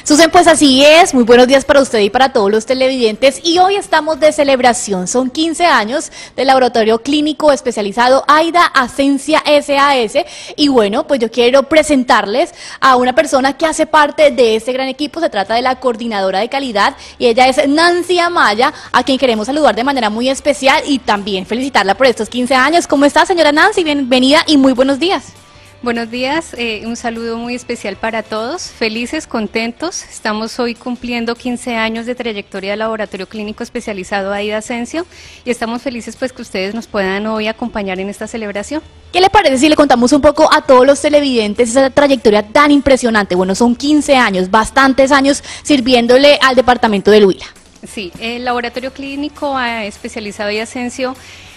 Susan, pues así es, muy buenos días para usted y para todos los televidentes, y hoy estamos de celebración, son 15 años del Laboratorio Clínico Especializado AIDA Ascensia SAS, y bueno, pues yo quiero presentarles a una persona que hace parte de este gran equipo. Se trata de la coordinadora de calidad, y ella es Nancy Amaya, a quien queremos saludar de manera muy especial y también felicitarla por estos 15 años. ¿Cómo está, señora Nancy? Bienvenida y muy buenos días. Buenos días, un saludo muy especial para todos, felices, contentos. Estamos hoy cumpliendo 15 años de trayectoria del Laboratorio Clínico Especializado AIDA Ascensia y estamos felices pues que ustedes nos puedan hoy acompañar en esta celebración. ¿Qué le parece si le contamos un poco a todos los televidentes esa trayectoria tan impresionante? Bueno, son 15 años, bastantes años sirviéndole al departamento del Huila. Sí, el Laboratorio Clínico Especializado AIDA Ascensia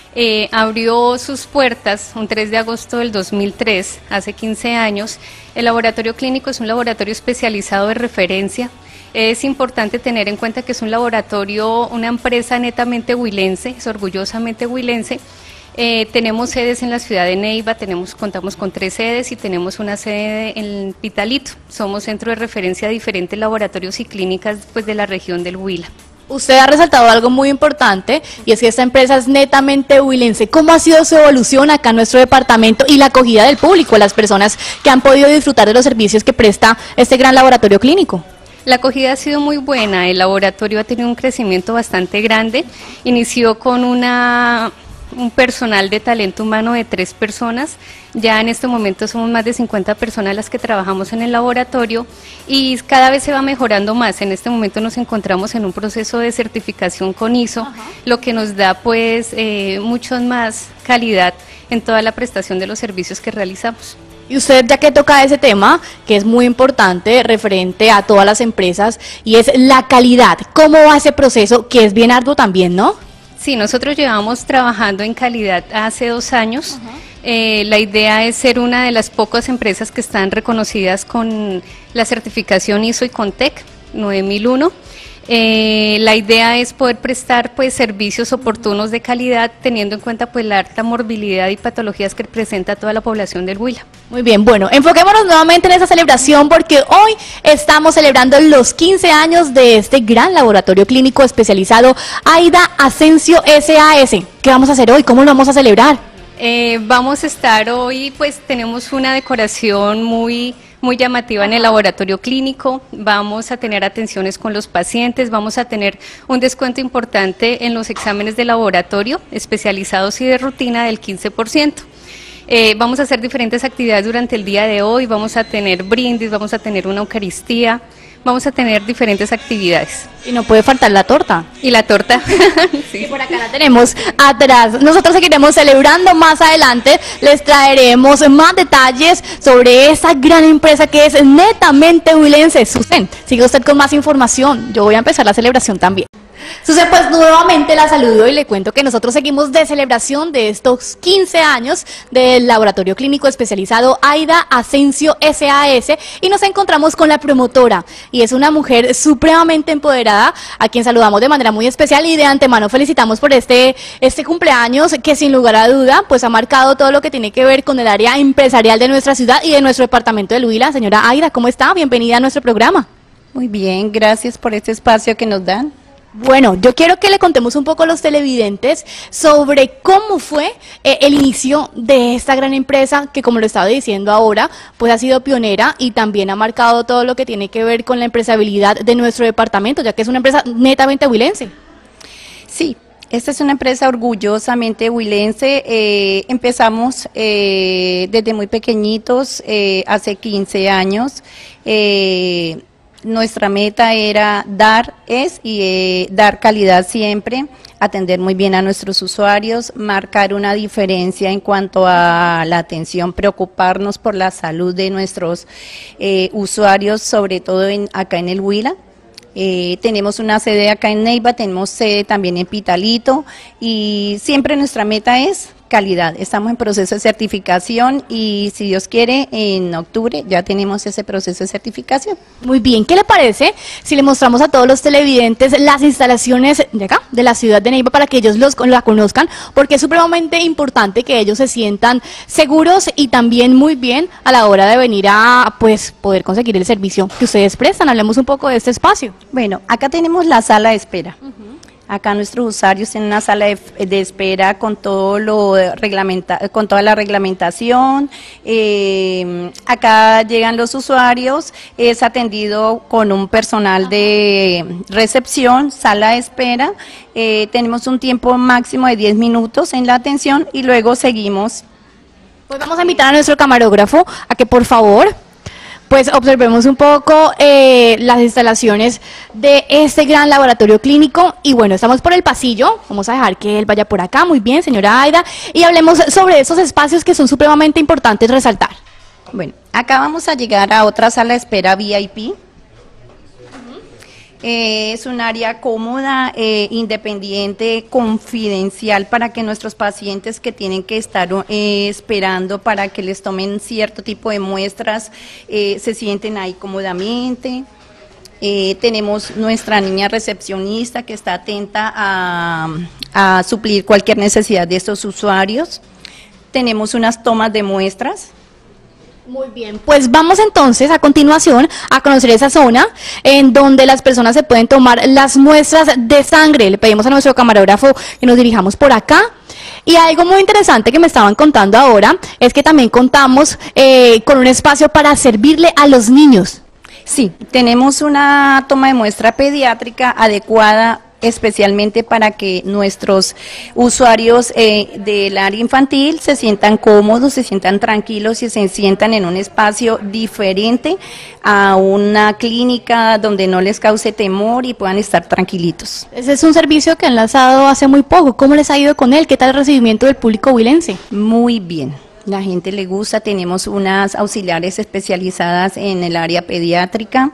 abrió sus puertas un 3 de agosto del 2003, hace 15 años. El laboratorio clínico es un laboratorio especializado de referencia. Es importante tener en cuenta que es un laboratorio, una empresa netamente huilense, es orgullosamente huilense. Tenemos sedes en la ciudad de Neiva, contamos con 3 sedes y tenemos una sede en Pitalito. Somos centro de referencia de diferentes laboratorios y clínicas pues, de la región del Huila. Usted ha resaltado algo muy importante, y es que esta empresa es netamente huilense. ¿Cómo ha sido su evolución acá en nuestro departamento y la acogida del público, las personas que han podido disfrutar de los servicios que presta este gran laboratorio clínico? La acogida ha sido muy buena, el laboratorio ha tenido un crecimiento bastante grande. Inició con un personal de talento humano de 3 personas, ya en este momento somos más de 50 personas las que trabajamos en el laboratorio y cada vez se va mejorando más. En este momento nos encontramos en un proceso de certificación con ISO, lo que nos da pues mucho más calidad en toda la prestación de los servicios que realizamos. Y usted, ya que toca ese tema, que es muy importante, referente a todas las empresas, y es la calidad, ¿cómo va ese proceso, que es bien arduo también, no? Sí, nosotros llevamos trabajando en calidad hace 2 años. La idea es ser una de las pocas empresas que están reconocidas con la certificación ISO y CONTEC 9001. La idea es poder prestar pues servicios oportunos de calidad, teniendo en cuenta pues la alta morbilidad y patologías que presenta toda la población del Huila. Muy bien, bueno, enfoquémonos nuevamente en esa celebración, porque hoy estamos celebrando los 15 años de este gran laboratorio clínico especializado AIDA Ascensia SAS. ¿Qué vamos a hacer hoy? ¿Cómo lo vamos a celebrar? Vamos a estar hoy, pues tenemos una decoración muy llamativa en el laboratorio clínico. Vamos a tener atenciones con los pacientes, vamos a tener un descuento importante en los exámenes de laboratorio especializados y de rutina del 15%. Vamos a hacer diferentes actividades durante el día de hoy, vamos a tener brindis, vamos a tener una eucaristía, vamos a tener diferentes actividades. Y no puede faltar la torta. Y la torta. Sí. Y por acá la tenemos atrás. Nosotros seguiremos celebrando más adelante, les traeremos más detalles sobre esa gran empresa que es netamente huilense. Susan, siga usted con más información, yo voy a empezar la celebración también. Susan, pues nuevamente la saludo y le cuento que nosotros seguimos de celebración de estos 15 años del Laboratorio Clínico Especializado AIDA Ascensia SAS, y nos encontramos con la promotora, y es una mujer supremamente empoderada, a quien saludamos de manera muy especial y de antemano felicitamos por este cumpleaños, que sin lugar a duda pues ha marcado todo lo que tiene que ver con el área empresarial de nuestra ciudad y de nuestro departamento del Huila. Señora Aida, ¿cómo está? Bienvenida a nuestro programa. Muy bien, gracias por este espacio que nos dan. Bueno, yo quiero que le contemos un poco a los televidentes sobre cómo fue el inicio de esta gran empresa que, como lo estaba diciendo ahora, pues ha sido pionera y también ha marcado todo lo que tiene que ver con la empresabilidad de nuestro departamento, ya que es una empresa netamente huilense. Sí, esta es una empresa orgullosamente huilense. Empezamos desde muy pequeñitos, hace 15 años. Nuestra meta era dar calidad siempre, atender muy bien a nuestros usuarios, marcar una diferencia en cuanto a la atención, preocuparnos por la salud de nuestros usuarios, sobre todo acá en el Huila. Tenemos una sede acá en Neiva, tenemos sede también en Pitalito, y siempre nuestra meta es calidad. Estamos en proceso de certificación y si Dios quiere, en octubre ya tenemos ese proceso de certificación. Muy bien, ¿qué le parece si le mostramos a todos los televidentes las instalaciones de acá, de la ciudad de Neiva, para que ellos la conozcan? Porque es supremamente importante que ellos se sientan seguros y también muy bien a la hora de venir a pues poder conseguir el servicio que ustedes prestan. Hablemos un poco de este espacio. Bueno, acá tenemos la sala de espera. Acá nuestros usuarios tienen una sala de espera con todo con toda la reglamentación. Acá llegan los usuarios, es atendido con un personal de recepción, sala de espera. Tenemos un tiempo máximo de 10 minutos en la atención y luego seguimos. Pues vamos a invitar a nuestro camarógrafo a que por favor pues observemos un poco las instalaciones de este gran laboratorio clínico. Y bueno, estamos por el pasillo, vamos a dejar que él vaya por acá. Muy bien, señora Aida, y hablemos sobre esos espacios que son supremamente importantes resaltar. Bueno, acá vamos a llegar a otra sala de espera VIP. Es un área cómoda, independiente, confidencial para que nuestros pacientes que tienen que estar esperando para que les tomen cierto tipo de muestras se sienten ahí cómodamente. Tenemos nuestra niña recepcionista que está atenta a suplir cualquier necesidad de estos usuarios. Tenemos unas tomas de muestras. Muy bien, pues vamos entonces a continuación a conocer esa zona en donde las personas se pueden tomar las muestras de sangre. Le pedimos a nuestro camarógrafo que nos dirijamos por acá. Y algo muy interesante que me estaban contando ahora es que también contamos con un espacio para servirle a los niños. Sí, tenemos una toma de muestra pediátrica adecuada especialmente para que nuestros usuarios del área infantil se sientan cómodos, se sientan tranquilos y se sientan en un espacio diferente a una clínica donde no les cause temor y puedan estar tranquilitos. Ese es un servicio que han lanzado hace muy poco. ¿Cómo les ha ido con él? ¿Qué tal el recibimiento del público huilense? Muy bien. La gente le gusta, tenemos unas auxiliares especializadas en el área pediátrica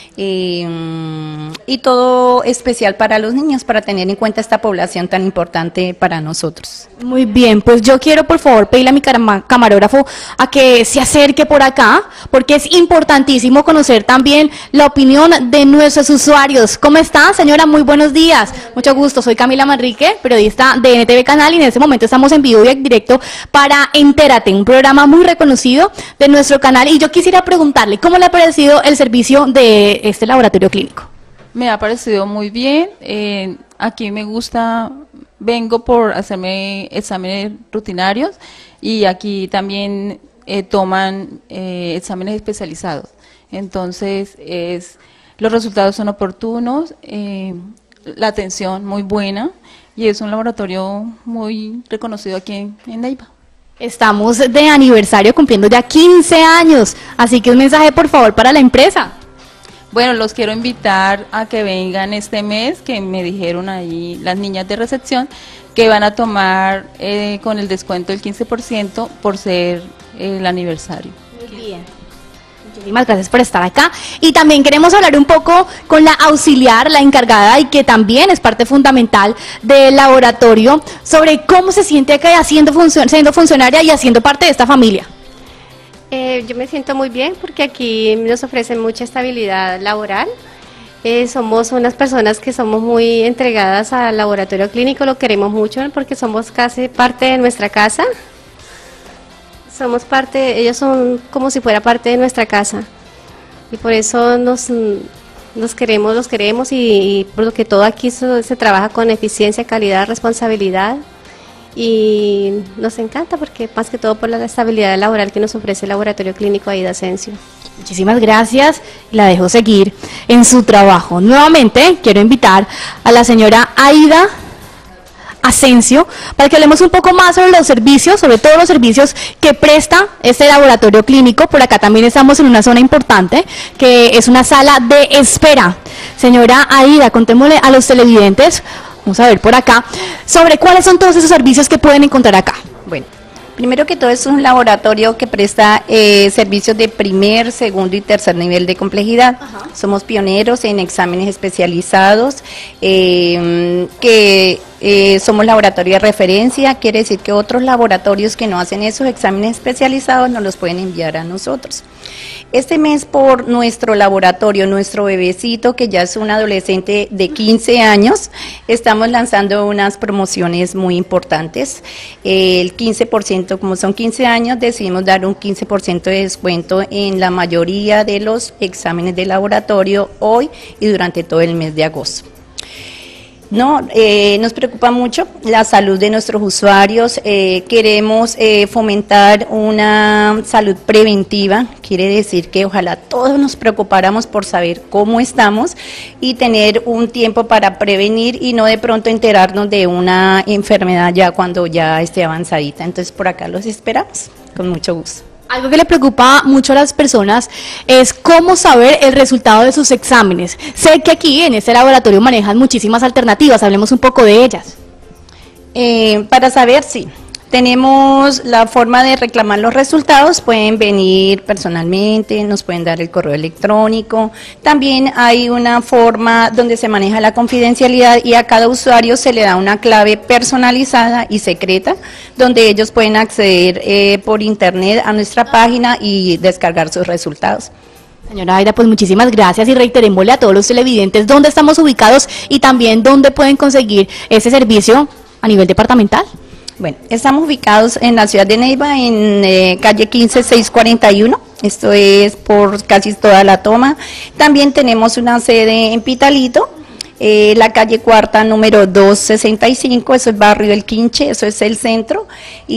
y todo especial para los niños, para tener en cuenta esta población tan importante para nosotros. Muy bien, pues yo quiero por favor pedirle a mi camarógrafo a que se acerque por acá, porque es importantísimo conocer también la opinión de nuestros usuarios. ¿Cómo está, señora? Muy buenos días. Mucho gusto, soy Camila Manrique, periodista de NTV Canal, y en este momento estamos en vivo y en directo para Entérate, un programa muy reconocido de nuestro canal, y yo quisiera preguntarle, ¿cómo le ha parecido el servicio de este laboratorio clínico? Me ha parecido muy bien. Aquí me gusta, vengo por hacerme exámenes rutinarios y aquí también toman exámenes especializados. Entonces, los resultados son oportunos, la atención muy buena y es un laboratorio muy reconocido aquí en Neiva. Estamos de aniversario, cumpliendo ya 15 años, así que un mensaje por favor para la empresa. Bueno, los quiero invitar a que vengan este mes, que me dijeron ahí las niñas de recepción que van a tomar con el descuento del 15% por ser el aniversario. Muy bien. Muchísimas gracias por estar acá. Y también queremos hablar un poco con la auxiliar, la encargada, y que también es parte fundamental del laboratorio, sobre cómo se siente acá siendo funcionaria y haciendo parte de esta familia. Yo me siento muy bien porque aquí nos ofrecen mucha estabilidad laboral. Somos unas personas que somos muy entregadas al laboratorio clínico, lo queremos mucho porque somos casi parte de nuestra casa. Somos parte, ellos son como si fuera parte de nuestra casa y por eso los queremos y porque todo aquí se trabaja con eficiencia, calidad, responsabilidad. Y nos encanta porque más que todo por la estabilidad laboral que nos ofrece el laboratorio clínico Aida Asensio. Muchísimas gracias, la dejo seguir en su trabajo. Nuevamente quiero invitar a la señora Aida Asensio para que hablemos un poco más sobre los servicios, sobre todos los servicios que presta este laboratorio clínico. Por acá también estamos en una zona importante que es una sala de espera. Señora Aida, contémosle a los televidentes, vamos a ver por acá, sobre cuáles son todos esos servicios que pueden encontrar acá. Bueno, primero que todo es un laboratorio que presta servicios de primer, segundo y tercer nivel de complejidad. Somos pioneros en exámenes especializados que somos laboratorio de referencia, quiere decir que otros laboratorios que no hacen esos exámenes especializados nos los pueden enviar a nosotros. Este mes por nuestro laboratorio, nuestro bebecito que ya es un adolescente de 15 años, estamos lanzando unas promociones muy importantes. El 15%, como son 15 años, decidimos dar un 15% de descuento en la mayoría de los exámenes de laboratorio hoy y durante todo el mes de agosto. Nos preocupa mucho la salud de nuestros usuarios, queremos fomentar una salud preventiva, quiere decir que ojalá todos nos preocupáramos por saber cómo estamos y tener un tiempo para prevenir y no de pronto enterarnos de una enfermedad ya cuando ya esté avanzadita. Entonces por acá los esperamos, con mucho gusto. Algo que le preocupa mucho a las personas es cómo saber el resultado de sus exámenes. Sé que aquí en este laboratorio manejan muchísimas alternativas, hablemos un poco de ellas. Para saber, sí. Tenemos la forma de reclamar los resultados, pueden venir personalmente, nos pueden dar el correo electrónico. También hay una forma donde se maneja la confidencialidad y a cada usuario se le da una clave personalizada y secreta, donde ellos pueden acceder por internet a nuestra página y descargar sus resultados. Señora Aida, pues muchísimas gracias y reiterémosle a todos los televidentes dónde estamos ubicados y también dónde pueden conseguir ese servicio a nivel departamental. Bueno, estamos ubicados en la ciudad de Neiva, en calle 15641, esto es por casi toda la toma. También tenemos una sede en Pitalito, la calle Cuarta número 265, eso es barrio El Quinche, eso es el centro,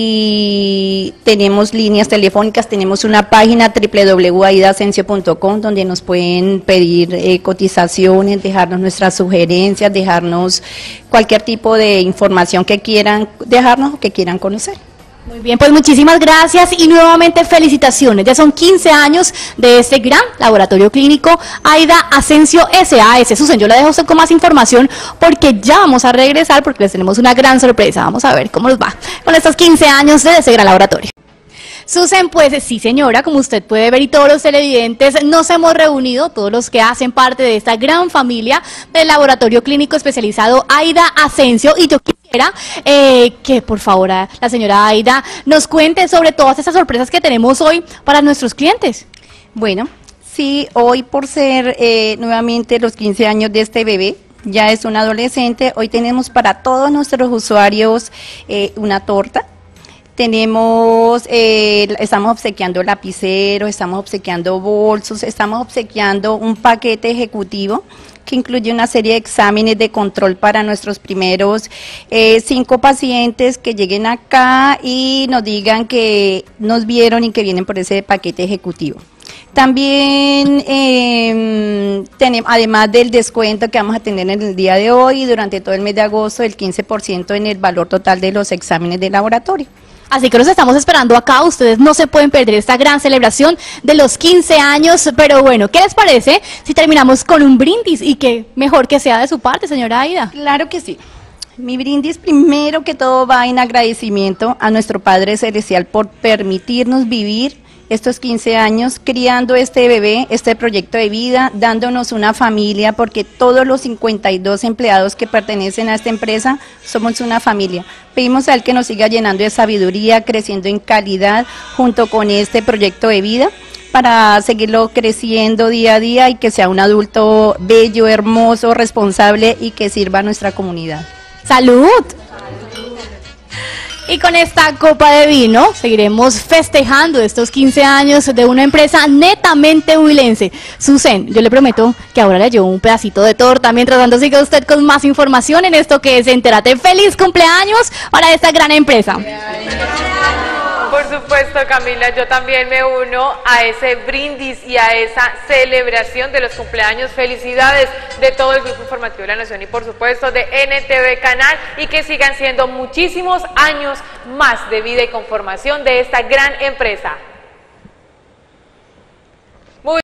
y tenemos líneas telefónicas, tenemos una página www.aidaasensio.com donde nos pueden pedir cotizaciones, dejarnos nuestras sugerencias, dejarnos cualquier tipo de información que quieran dejarnos o que quieran conocer. Muy bien, pues muchísimas gracias y nuevamente felicitaciones. Ya son 15 años de este gran laboratorio clínico Aida Asensio SAS. Susan, yo la dejo a usted con más información porque ya vamos a regresar porque les tenemos una gran sorpresa. Vamos a ver cómo nos va con estos 15 años de ese gran laboratorio. Susan, pues sí señora, como usted puede ver y todos los televidentes, nos hemos reunido, todos los que hacen parte de esta gran familia del laboratorio clínico especializado Aida Asensio, y yo quisiera que por favor la señora Aida nos cuente sobre todas estas sorpresas que tenemos hoy para nuestros clientes. Bueno, sí, hoy por ser nuevamente los 15 años de este bebé, ya es un adolescente, hoy tenemos para todos nuestros usuarios una torta. Tenemos, estamos obsequiando lapiceros, estamos obsequiando bolsos, estamos obsequiando un paquete ejecutivo que incluye una serie de exámenes de control para nuestros primeros 5 pacientes que lleguen acá y nos digan que nos vieron y que vienen por ese paquete ejecutivo. También tenemos, además del descuento que vamos a tener en el día de hoy y durante todo el mes de agosto, el 15% en el valor total de los exámenes de laboratorio. Así que los estamos esperando acá, ustedes no se pueden perder esta gran celebración de los 15 años, pero bueno, ¿qué les parece si terminamos con un brindis y que mejor que sea de su parte, señora Aida? Claro que sí. Mi brindis primero que todo va en agradecimiento a nuestro Padre Celestial por permitirnos vivir estos 15 años criando este bebé, este proyecto de vida, dándonos una familia, porque todos los 52 empleados que pertenecen a esta empresa somos una familia. Pedimos a Él que nos siga llenando de sabiduría, creciendo en calidad junto con este proyecto de vida, para seguirlo creciendo día a día y que sea un adulto bello, hermoso, responsable y que sirva a nuestra comunidad. ¡Salud! Y con esta copa de vino seguiremos festejando estos 15 años de una empresa netamente huilense. Susan, yo le prometo que ahora le llevo un pedacito de torta, mientras tanto siga usted con más información en esto que es Entérate. ¡Feliz cumpleaños para esta gran empresa! Por supuesto, Camila, yo también me uno a ese brindis y a esa celebración de los cumpleaños. Felicidades de todo el Grupo Informativo de la Nación y por supuesto de NTV Canal, y que sigan siendo muchísimos años más de vida y conformación de esta gran empresa.